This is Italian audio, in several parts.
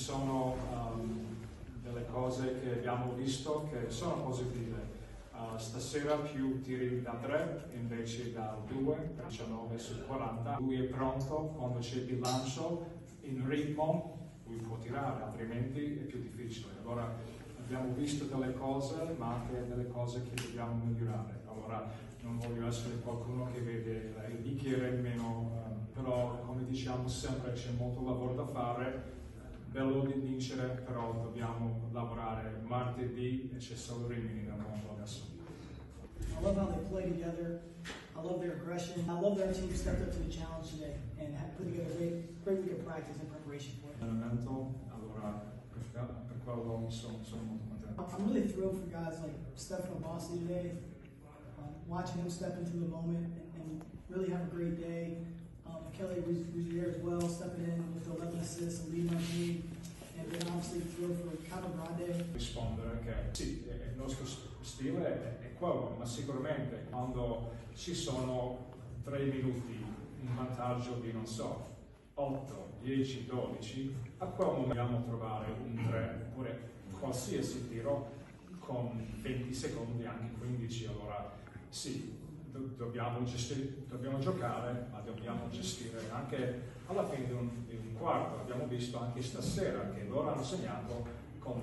sono delle cose che abbiamo visto che sono positive. Stasera più tiri da 3 invece da 2, 19 su 40. Lui è pronto quando c'è bilancio, in ritmo, lui può tirare, altrimenti è più difficile. Allora abbiamo visto delle cose, ma anche delle cose che dobbiamo migliorare. Allora non voglio essere qualcuno che vede il bicchiere meno, però come diciamo sempre c'è molto lavoro da fare. Bello di vincere, però dobbiamo lavorare martedì e c'è solo Rimini nel mondo adesso. I love how they play together. I love their aggression. I love that our team stepped up to the challenge today and put together a great week of practice and preparation for it. Allora per quello sono molto contento. I'm really thrilled for guys like Stefano Bossi today, watching him step into the moment and really have a great day. Kelly Rougier as well, stepping in with 11 assists and leading our team. And then obviously thrilled for Cava Grande. Rispondere che sì, il nostro stile è quello, ma sicuramente quando ci sono 3 minuti in vantaggio di, non so, 8, 10, 12, a quel momento dobbiamo trovare un 3, oppure qualsiasi tiro con 20 secondi, anche 15, allora sì. Dobbiamo giocare, ma dobbiamo gestire anche alla fine di un quarto. Abbiamo visto anche stasera che loro hanno segnato con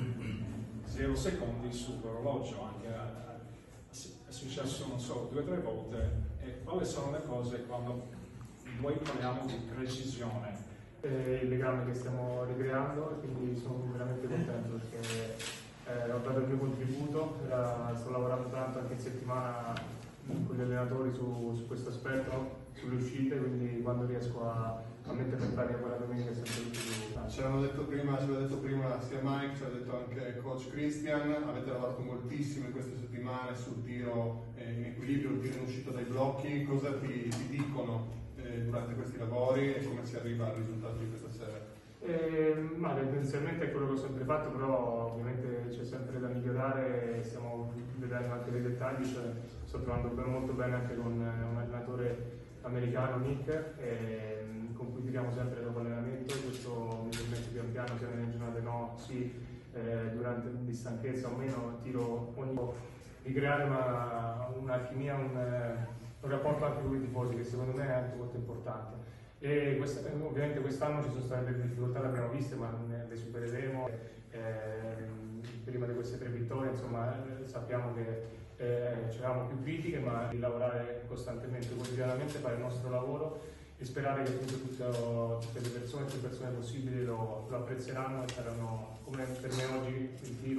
0 secondi sull'orologio, anche è successo non so 2 o 3 volte. E quali sono le cose quando noi parliamo di precisione? Il legame che stiamo ricreando e quindi sono veramente contento perché ho dato il mio contributo, sto lavorando tanto anche in settimana con gli allenatori su questo aspetto, sulle uscite, quindi quando riesco a mettere in pratica quella domenica è sempre più. Ce l'aveva detto prima sia Mike, ce l'ha detto anche coach Christian, avete lavorato moltissimo in queste settimane sul tiro in equilibrio, il tiro in uscita dai blocchi, cosa ti dicono durante questi lavori e come si arriva al risultato di questa sera? Ma tendenzialmente è quello che ho sempre fatto, però ovviamente c'è sempre da migliorare, stiamo vedendo anche dei dettagli, sto trovando molto bene anche con un allenatore americano, Nick, con cui tiriamo sempre dopo allenamento, questo mi permette pian piano, sia nelle giornate no, sì, durante di stanchezza o meno, tiro ogni di creare un'alchimia, un rapporto anche con i tifosi che secondo me è anche molto importante. E ovviamente quest'anno ci sono state delle difficoltà, le abbiamo viste, ma le supereremo. Prima di queste 3 vittorie, insomma, sappiamo che c'erano più critiche, ma di lavorare costantemente, quotidianamente, fare il nostro lavoro e sperare che appunto tutte le persone, più persone possibili lo apprezzeranno e saranno, come per me oggi il tiro